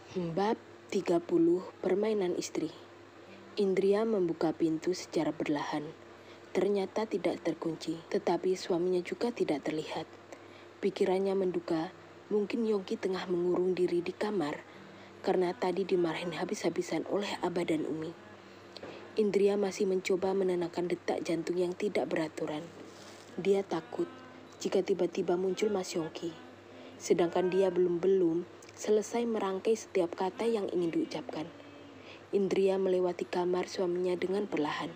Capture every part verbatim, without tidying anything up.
Bab tiga puluh Permainan Istri. Indria membuka pintu secara perlahan. Ternyata tidak terkunci, tetapi suaminya juga tidak terlihat. Pikirannya menduga mungkin Yongki tengah mengurung diri di kamar karena tadi dimarahin habis-habisan oleh Abah dan Umi. Indria masih mencoba menenangkan detak jantung yang tidak beraturan. Dia takut jika tiba-tiba muncul Mas Yongki, sedangkan dia belum-belum selesai merangkai setiap kata yang ingin diucapkan. Indria melewati kamar suaminya dengan perlahan.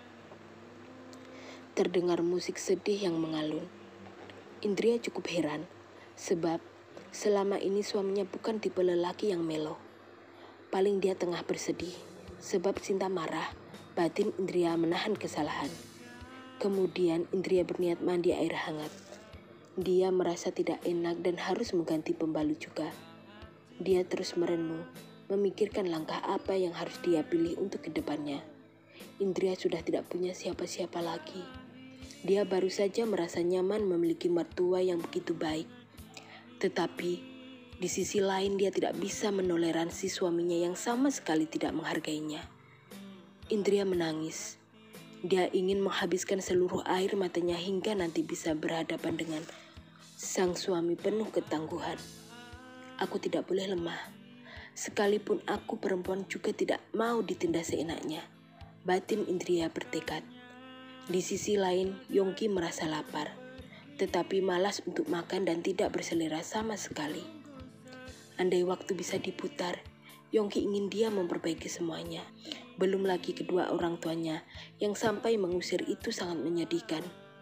Terdengar musik sedih yang mengalun. Indria cukup heran, sebab selama ini suaminya bukan tipe lelaki yang melo. Paling dia tengah bersedih, sebab Sinta marah, batin Indria menahan kesalahan. Kemudian Indria berniat mandi air hangat. Dia merasa tidak enak dan harus mengganti pembalut juga. Dia terus merenung, memikirkan langkah apa yang harus dia pilih untuk kedepannya. Indria sudah tidak punya siapa-siapa lagi. Dia baru saja merasa nyaman memiliki mertua yang begitu baik. Tetapi, di sisi lain dia tidak bisa menoleransi suaminya yang sama sekali tidak menghargainya. Indria menangis. Dia ingin menghabiskan seluruh air matanya hingga nanti bisa berhadapan dengan sang suami penuh ketangguhan. Aku tidak boleh lemah. Sekalipun aku perempuan juga tidak mau ditindas seenaknya. Batin Indria bertekad. Di sisi lain, Yongki merasa lapar, tetapi malas untuk makan dan tidak berselera sama sekali. Andai waktu bisa diputar, Yongki ingin dia memperbaiki semuanya. Belum lagi kedua orang tuanya yang sampai mengusir itu sangat menyedihkan.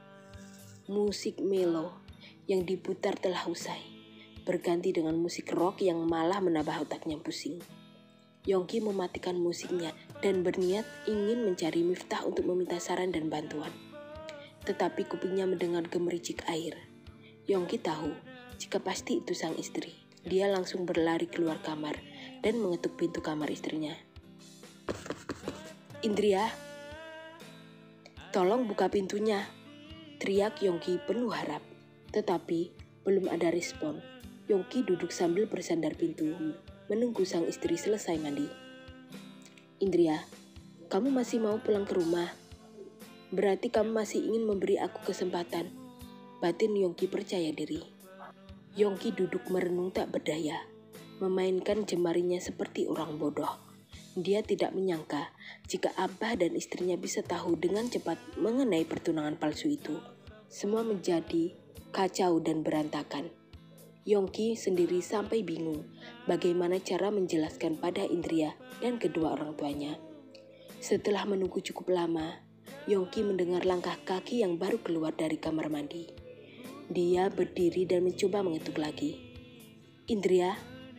Musik melo yang diputar telah usai, berganti dengan musik rock yang malah menambah otaknya pusing. Yongki mematikan musiknya dan berniat ingin mencari Miftah untuk meminta saran dan bantuan. Tetapi kupingnya mendengar gemericik air. Yongki tahu jika pasti itu sang istri. Dia langsung berlari keluar kamar dan mengetuk pintu kamar istrinya. "Indria, tolong buka pintunya," teriak Yongki penuh harap. Tetapi belum ada respon. Yongki duduk sambil bersandar pintu, menunggu sang istri selesai mandi. "Indria, kamu masih mau pulang ke rumah? Berarti kamu masih ingin memberi aku kesempatan." Batin Yongki percaya diri. Yongki duduk merenung tak berdaya, memainkan jemarinya seperti orang bodoh. Dia tidak menyangka jika Abah dan istrinya bisa tahu dengan cepat mengenai pertunangan palsu itu. Semua menjadi kacau dan berantakan. Yongki sendiri sampai bingung bagaimana cara menjelaskan pada Indria dan kedua orang tuanya. Setelah menunggu cukup lama, Yongki mendengar langkah kaki yang baru keluar dari kamar mandi. Dia berdiri dan mencoba mengetuk lagi. "Indria?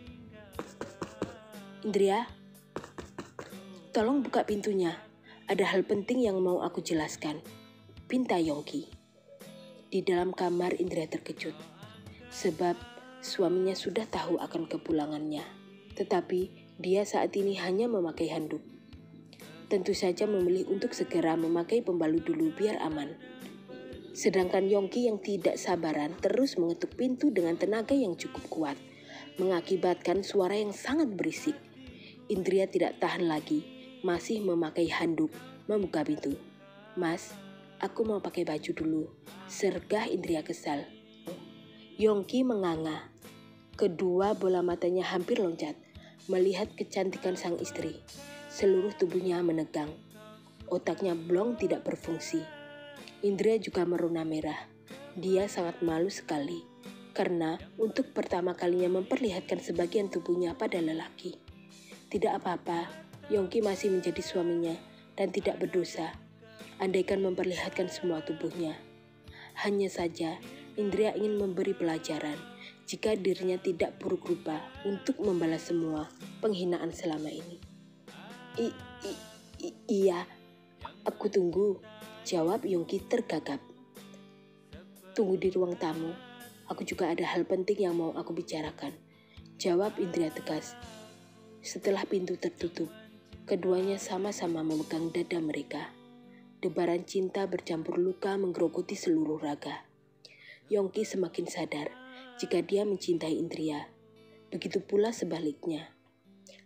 Indria? Tolong buka pintunya. Ada hal penting yang mau aku jelaskan," pinta Yongki. Di dalam kamar Indria terkejut, sebab suaminya sudah tahu akan kepulangannya. Tetapi dia saat ini hanya memakai handuk. Tentu saja memilih untuk segera memakai pembalut dulu biar aman. Sedangkan Yongki yang tidak sabaran terus mengetuk pintu dengan tenaga yang cukup kuat, mengakibatkan suara yang sangat berisik. Indria tidak tahan lagi, masih memakai handuk, membuka pintu. "Mas, aku mau pakai baju dulu," sergah Indria kesal. Yongki menganga. Kedua bola matanya hampir loncat melihat kecantikan sang istri. Seluruh tubuhnya menegang. Otaknya blong tidak berfungsi. Indria juga merona merah. Dia sangat malu sekali karena untuk pertama kalinya memperlihatkan sebagian tubuhnya pada lelaki. Tidak apa-apa, Yongki masih menjadi suaminya dan tidak berdosa. Andaikan memperlihatkan semua tubuhnya. Hanya saja Indria ingin memberi pelajaran jika dirinya tidak buruk rupa untuk membalas semua penghinaan selama ini. I, i, i, iya, aku tunggu," jawab Yongki tergagap. "Tunggu di ruang tamu, aku juga ada hal penting yang mau aku bicarakan," jawab Indria tegas. Setelah pintu tertutup, keduanya sama-sama memegang dada mereka. Debaran cinta bercampur luka menggerogoti seluruh raga. Yongki semakin sadar jika dia mencintai Indria. Begitu pula sebaliknya.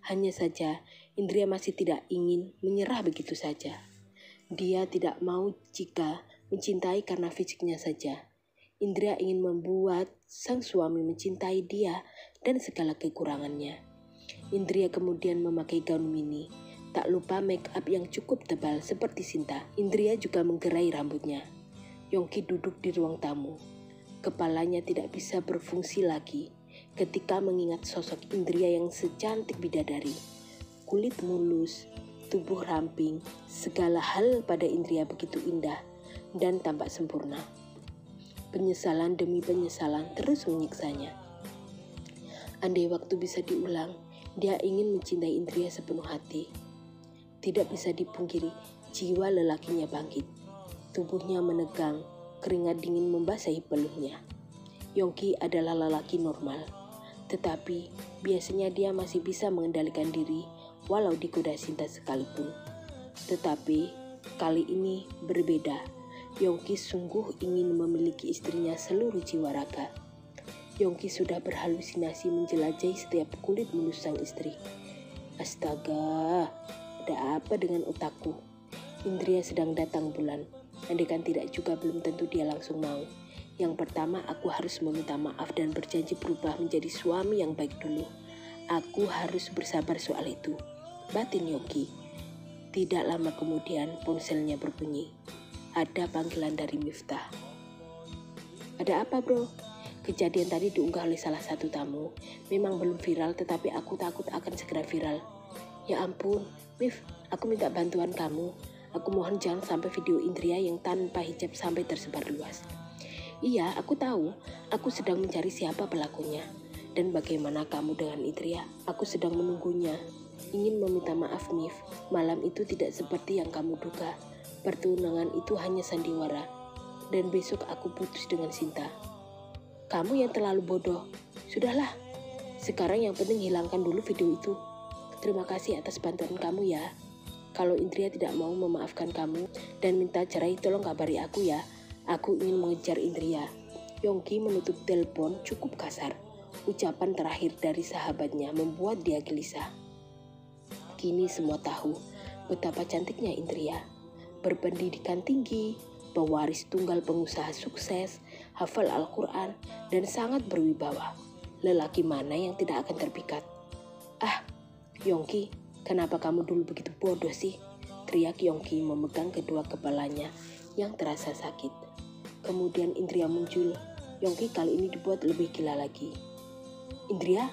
Hanya saja Indria masih tidak ingin menyerah begitu saja. Dia tidak mau jika mencintai karena fisiknya saja. Indria ingin membuat sang suami mencintai dia dan segala kekurangannya. Indria kemudian memakai gaun mini. Tak lupa make up yang cukup tebal seperti Sinta. Indria juga menggerai rambutnya. Yongki duduk di ruang tamu. Kepalanya tidak bisa berfungsi lagi ketika mengingat sosok Indria yang secantik bidadari. Kulit mulus, tubuh ramping, segala hal pada Indria begitu indah dan tampak sempurna. Penyesalan demi penyesalan terus menyiksanya. Andai waktu bisa diulang, dia ingin mencintai Indria sepenuh hati. Tidak bisa dipungkiri, jiwa lelakinya bangkit. Tubuhnya menegang, keringat dingin membasahi peluhnya. Yongki adalah lelaki normal, tetapi biasanya dia masih bisa mengendalikan diri walau digoda Sinta sekalipun. Tetapi kali ini berbeda. Yongki sungguh ingin memiliki istrinya seluruh jiwa raga. Yongki sudah berhalusinasi menjelajahi setiap kulit mulus sang istri. Astaga, ada apa dengan otakku? Indria sedang datang bulan. Andaikan tidak juga belum tentu dia langsung mau. Yang pertama, aku harus meminta maaf dan berjanji berubah menjadi suami yang baik dulu. Aku harus bersabar soal itu, batin Yongki. Tidak lama kemudian ponselnya berbunyi. Ada panggilan dari Miftah. Ada apa bro? Kejadian tadi diunggah oleh salah satu tamu. Memang belum viral tetapi aku takut akan segera viral. Ya ampun, Mif, aku minta bantuan kamu. Aku mohon jangan sampai video Indria yang tanpa hijab sampai tersebar luas. Iya, aku tahu. Aku sedang mencari siapa pelakunya. Dan bagaimana kamu dengan Indria? Aku sedang menunggunya. Ingin meminta maaf, Mif. Malam itu tidak seperti yang kamu duga. Pertunangan itu hanya sandiwara. Dan besok aku putus dengan Sinta. Kamu yang terlalu bodoh. Sudahlah. Sekarang yang penting hilangkan dulu video itu. Terima kasih atas bantuan kamu ya. Kalau Indria tidak mau memaafkan kamu dan minta cerai, tolong kabari aku ya. Aku ingin mengejar Indria. Yongki menutup telepon cukup kasar. Ucapan terakhir dari sahabatnya membuat dia gelisah. Kini semua tahu betapa cantiknya Indria. Berpendidikan tinggi, pewaris tunggal pengusaha sukses, hafal Al-Quran, dan sangat berwibawa. Lelaki mana yang tidak akan terpikat? Ah, Yongki, kenapa kamu dulu begitu bodoh sih? Teriak Yongki memegang kedua kepalanya yang terasa sakit. Kemudian Indria muncul. Yongki kali ini dibuat lebih gila lagi. Indria?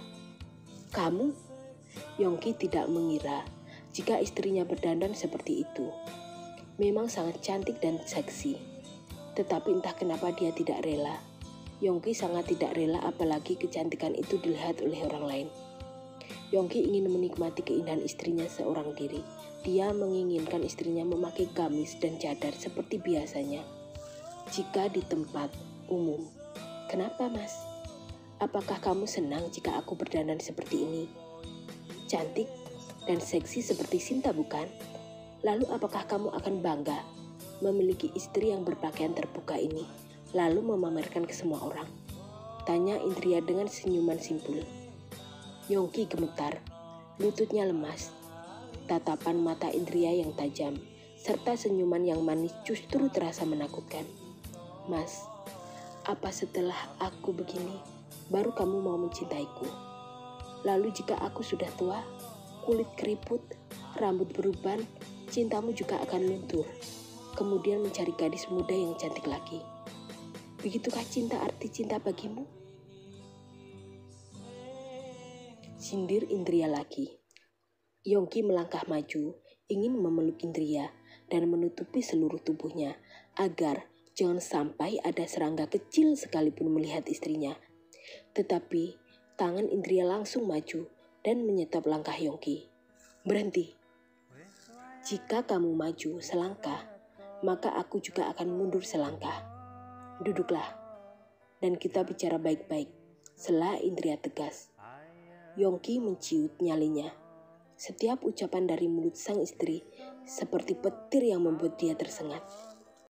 Kamu? Yongki tidak mengira jika istrinya berdandan seperti itu. Memang sangat cantik dan seksi. Tetapi entah kenapa dia tidak rela. Yongki sangat tidak rela apalagi kecantikan itu dilihat oleh orang lain. Yongki ingin menikmati keindahan istrinya seorang diri. Dia menginginkan istrinya memakai gamis dan cadar seperti biasanya. Jika di tempat umum. Kenapa, Mas? Apakah kamu senang jika aku berdandan seperti ini? Cantik dan seksi seperti Sinta, bukan? Lalu apakah kamu akan bangga memiliki istri yang berpakaian terbuka ini, lalu memamerkan ke semua orang? Tanya Indria dengan senyuman simpul. Yongki gemetar, lututnya lemas. Tatapan mata Indria yang tajam, serta senyuman yang manis justru terasa menakutkan. Mas, apa setelah aku begini, baru kamu mau mencintaiku? Lalu jika aku sudah tua, kulit keriput, rambut beruban, cintamu juga akan luntur. Kemudian mencari gadis muda yang cantik lagi. Begitukah cinta arti cinta bagimu? Sindir Indria lagi. Yongki melangkah maju, ingin memeluk Indria dan menutupi seluruh tubuhnya agar jangan sampai ada serangga kecil sekalipun melihat istrinya. Tetapi tangan Indria langsung maju dan menyetop langkah Yongki. Berhenti. Jika kamu maju selangkah, maka aku juga akan mundur selangkah. Duduklah, dan kita bicara baik-baik. Sela Indria tegas. Yongki menciut nyalinya. Setiap ucapan dari mulut sang istri seperti petir yang membuat dia tersengat.